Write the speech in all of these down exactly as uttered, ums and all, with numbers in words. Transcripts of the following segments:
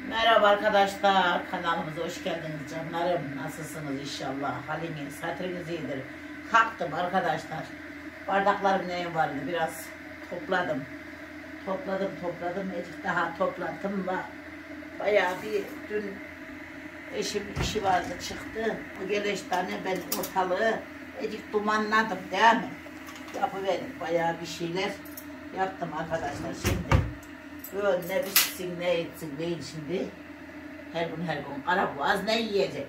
Merhaba arkadaşlar, kanalımıza hoş geldiniz canlarım. Nasılsınız inşallah? Haliniz, hatırınız iyidir. Kalktım arkadaşlar. Bardaklarım neyim vardı biraz topladım. Topladım topladım. Ecik daha topladım da bayağı bir dün eşim işi vardı çıktı. O geleş tane ben ortalığı ecik dumanladım değil mi? Yapıverdim bayağı bir şeyler yaptım arkadaşlar şimdi. Böyle ne bitsin ne etsin değil şimdi. Her gün her gün karaboğaz ne yiyecek?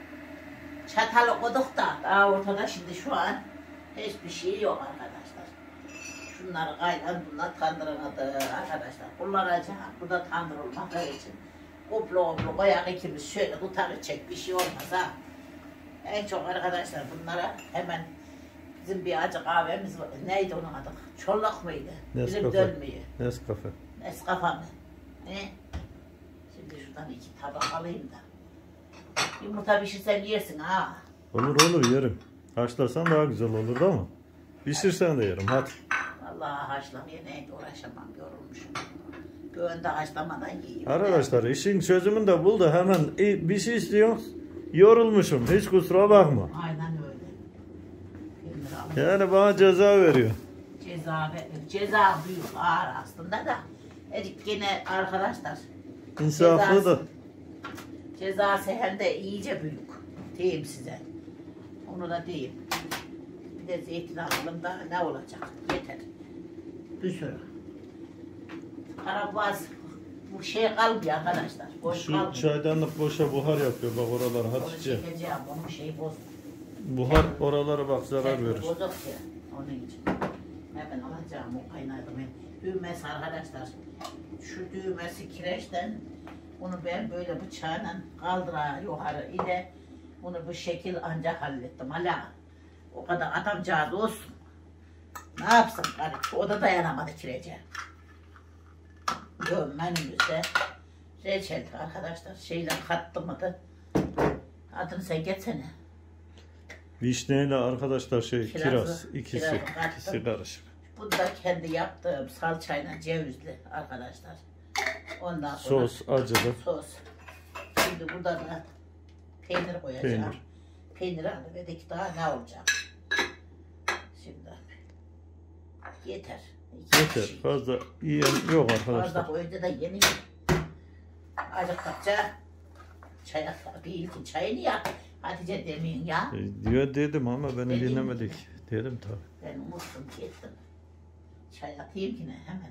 Çatalı koyduk da daha ortada şimdi şu an hiçbir şey yok arkadaşlar. Şunları kaynan bunlar tandırınadı arkadaşlar. Kullanacağım. Bu da tandır olmadığı için. Kuplu kuplu koyak ikimiz şöyle tutarı çek bir şey olmaz ha. En çok arkadaşlar bunlara hemen bizim bir acı kahvemiz var. Neydi onun adı? Çolak mıydı? Bizim dönmüyor. Nescafe. Nescafe mi? Ne? Şimdi şuradan iki tabak alayım da. Yumurta pişirsen yersin ha. Olur olur yerim. Haşlasan daha güzel olur da ama. Pişirsen de yerim hadi. Vallahi haşlamaya neydi uğraşamam yorulmuşum. Bir önde haşlamadan yiyeyim. Arkadaşlar işin çözümünü de bul da hemen bir şey istiyorsun. Yorulmuşum hiç kusura bakma. Aynen öyle. Yani bana ceza veriyor. Ceza, ceza büyük ağır aslında da. Erik gene arkadaşlar. İnsaflı cezası, da. Cezası hem de iyice büyük. Diyeyim size. Onu da diyeyim. Bir de zeytin alalım da ne olacak? Yeter. Bir sürü. Karaboğaz bu şey kalmıyor arkadaşlar. Boş Şu kalmıyor. çaydanlık boşa buhar yapıyor bak oralar Hatice. Onu çekeceğim. Onun şeyi bozdu. Buhar oralara bak zarar verir. Bozuk ya. Onun için. Hemen alacağım o kaynadım. Düğmesi arkadaşlar. Şu düğmesi kireçten bunu ben böyle bıçağla kaldıra yukarı ile bunu bu şekil ancak hallettim. Hala o kadar adamcağız olsun. Ne yapsın garip? O da dayanamadı kirece. Yok menümüzde reçel arkadaşlar şeyle kattı mıydı? Adını sen geçsene. Vişneyle arkadaşlar şey Kirazı, kiraz ikisi kirazı ikisi karışık. Bu da kendi yaptığım salçayla cevizli arkadaşlar. Ondan sonra Sos acılı. sos. Şimdi burada da peynir koyacağım. Peynir. Peynir alıverdik daha ne olacak? Şimdi yeter. İki Yeter kişi. fazla yiyen yok Fazla arkadaşlar. koyunca da yeni acıktıkça çay bir ilkin çayını yap. Hatice demeyin ya. E, diyor dedim ama beni Dedin dinlemedik. Dedim tabi. Ben unuttum ki ettim. Çay atayım yine hemen.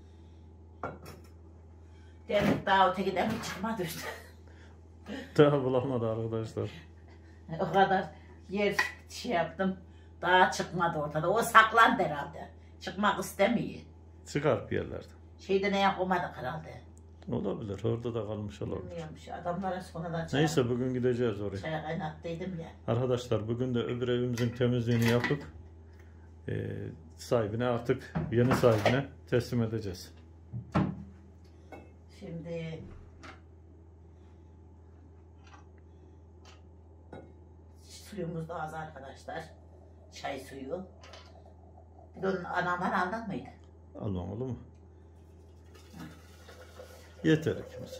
Demek daha ötekiden bir çıkmadı işte. Daha bulamadı arkadaşlar. O kadar yer şey yaptım. Daha çıkmadı ortada. O saklandı herhalde. Çıkmak istemiyor. Çıkar bir yerlerde. Şeyde ne yapamadık herhalde. Olabilir. Orada da kalmış olabilir. Bilmiyormuş. Adamlara sonradan çay, Neyse bugün gideceğiz oraya. çay kaynattıydım ya. Arkadaşlar bugün de öbür evimizin temizliğini yapıp e, sahibine artık yeni sahibine teslim edeceğiz. Şimdi suyumuz da az arkadaşlar. Çay suyu. Bir de onun anamdan aldın mıydı? Almam olur mu? Yeter ikimize.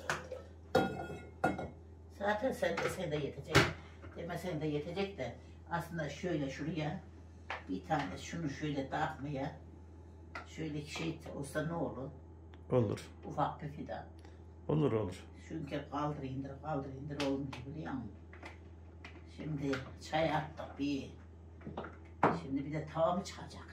Zaten sen de sen de yetecek. Demesen de yetecek de aslında şöyle şuraya bir tane şunu şöyle takmaya şöyle şey olsa ne olur? Olur. Ufak bir fidan. Olur olur. Çünkü kaldır indir kaldır indir olmuyor biliyor musun? Şimdi çay attık bir. Şimdi bir de tava mı çıkacak?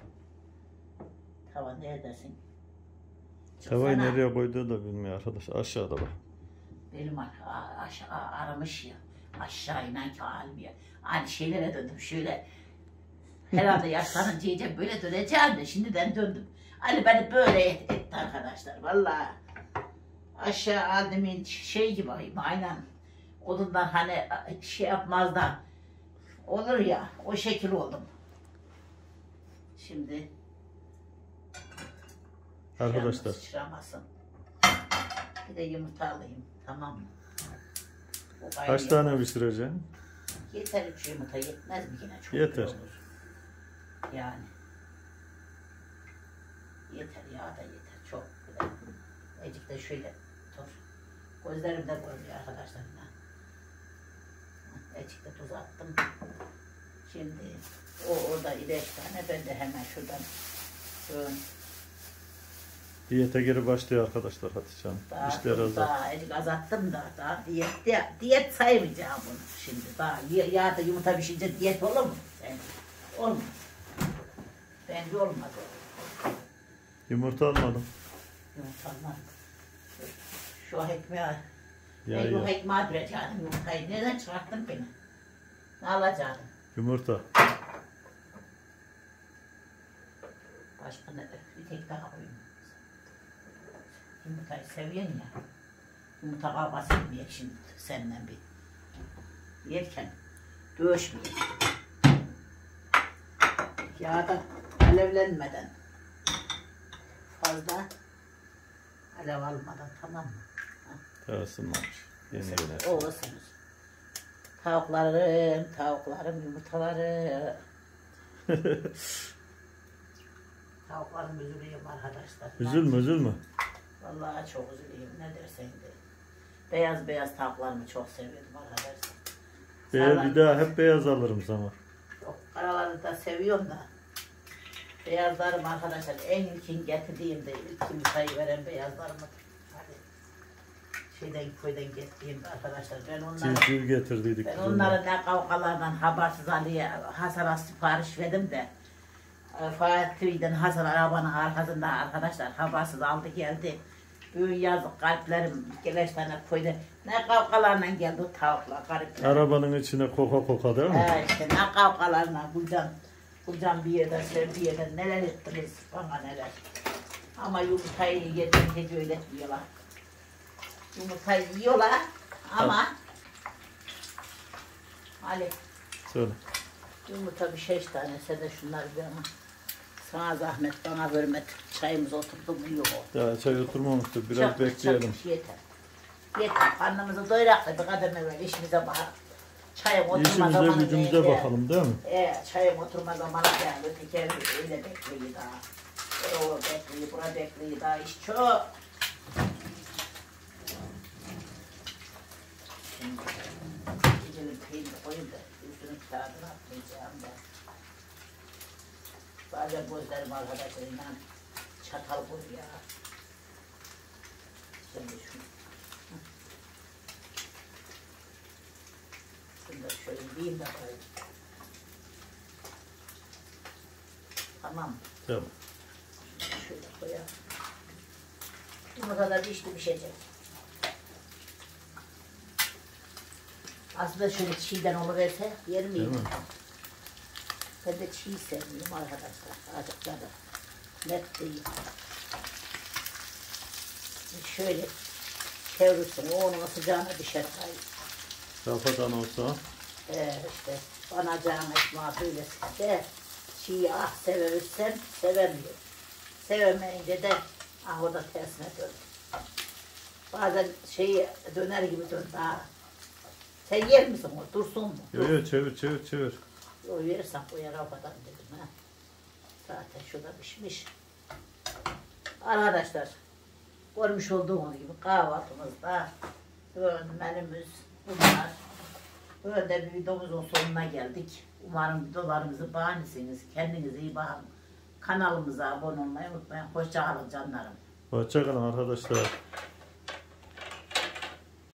Tava neredesin? Tavayı nereye koyduğu da bilmiyor arkadaş. Aşağıda bak. Benim aşağı aramış ya. Aşağı inen ki almıyor. Hani şeylere döndüm şöyle. Herhalde yaşlanınca iyice böyle döneceğim de şimdiden döndüm. Hani beni böyle et, etti arkadaşlar. Vallahi aşağı aldemin şey gibi aynen. Odundan hani şey yapmaz da olur ya o şekil oldum. Şimdi Arkadaşlar. sıçramasın. Bir de yumurta alayım tamam mı? Kaç tane pişireceksin? Yeter üç yumurta yetmez mi yine çok Yeter. olur. Yani. Yeter ya da yeter çok güzel. Ecik de şöyle dur. Gözlerim de görmüyor arkadaşlar. Ecikte tuz attım. Şimdi o orada beş tane, ben de hemen şuradan şöyle. Diyete geri başlıyor arkadaşlar Hatice Hanım. Daha, İşler azal. daha ecik azalttım da daha diyet, diyet, diyet saymayacağım bunu şimdi. Daha yağda yumurta pişince diyet olur mu? Bence olmaz. Bence olmaz. Yumurta almadım. Yumurta almaz. Şu ekmeği, Ya, ben bu ya. ekmeği duracaktım yumurtayı. Nereden çıkarttın beni? Ne alacaktım? Yumurta. Başka ne? Bir tek daha koyayım. Yumurtayı seviyorsun ya. Yumurta kavgası etmeyek şimdi senden bir. Yerken dövüşmeyek. Yağda alevlenmeden. Fazla alev almadan, tamam mı? Isınmamış. Yeni yeni. O ısınır. Tavuklarım, tavuklarım, yumurtaları. Tavuklarım üzülüyorum arkadaşlar. Üzülme üzülme. Vallahi çok üzülüyorum, ne dersen de. Beyaz beyaz tavuklarımı çok seviyordum arkadaşlar. Be Sağlam- bir daha hep beyaz alırım sana. Yok, karaları da seviyorum da. Beyazlarım arkadaşlar en ilkin getirdiğim de ilk yumurtayı veren beyazlarımı. Hadi. Şeyden köyden getirdiğim de arkadaşlar ben onları, Civciv getirdiydik. ben biz onları ne kavgalardan habersiz Ali'ye Hasan'a sipariş verdim de e, Fatih'den Hasan arabanın arkasında arkadaşlar habersiz aldı geldi. Büyük yazık kalplerim geleş tane köyde ne kavgalarla geldi o tavuklar garipler. Arabanın içine koka koka değil mi? He işte ne kavgalarla Gülcan, Gülcan bir yerden sen bir yerden neler ettiniz bana neler. Ama yumurtayı yerden hiç öğretmiyorlar. Yumurtayı yiyorlar ama Ali Söyle. yumurta bir şeş tane sen de şunları bir ama sana zahmet bana hürmet çayımız oturdu mu yok. Daha çay oturmamıştır. Biraz Çabuk, bekleyelim. çabuk, yeter. Yeter karnımızı doyurak da bir kadem evvel işimize bak. Çayım oturma İşimize zamanı gücümüze değil ya. bakalım değil mi? Ee, çayım oturma zamanı geldi. Öteki ev öyle bekliyor daha. E, o bekliyor, bura bekliyor daha iş çok. Şimdi gidelim peynir koyayım da üstünün kağıdını atmayacağım da. Bazen gözlerim arkadaşlar inan çatal koy ya. Şimdi şunu. Şunu da şöyle diyeyim de koyayım. Tamam mı? Tamam. Şöyle koyalım. Yumurta da pişti pişecek. Aslında şöyle çiğden oluverse yer Değil miyim? mi? Ben de çiğ sevmiyorum arkadaşlar. Azıcık da net değil. Şöyle çevirsin, o onun sıcağına düşer. Rafadan olsa. Ee, işte bana canım ekmeği söylesin de çiğ ah seversem sevemiyorum. Sevemeyince de ah o da tersine döndü. Bazen şeyi döner gibi döndü ha. Sen yer misin o? Dursun mu? Yo yo çevir çevir çevir. O verirsen koyar rafadan dedim ha. Zaten şurada pişmiş. Arkadaşlar görmüş olduğunuz gibi kahvaltımızda menümüz bunlar. Böyle bir videomuzun sonuna geldik. Umarım videolarımızı beğenirsiniz. Kendinize iyi bakın. Kanalımıza abone olmayı unutmayın. Hoşça kalın canlarım. Hoşçakalın arkadaşlar.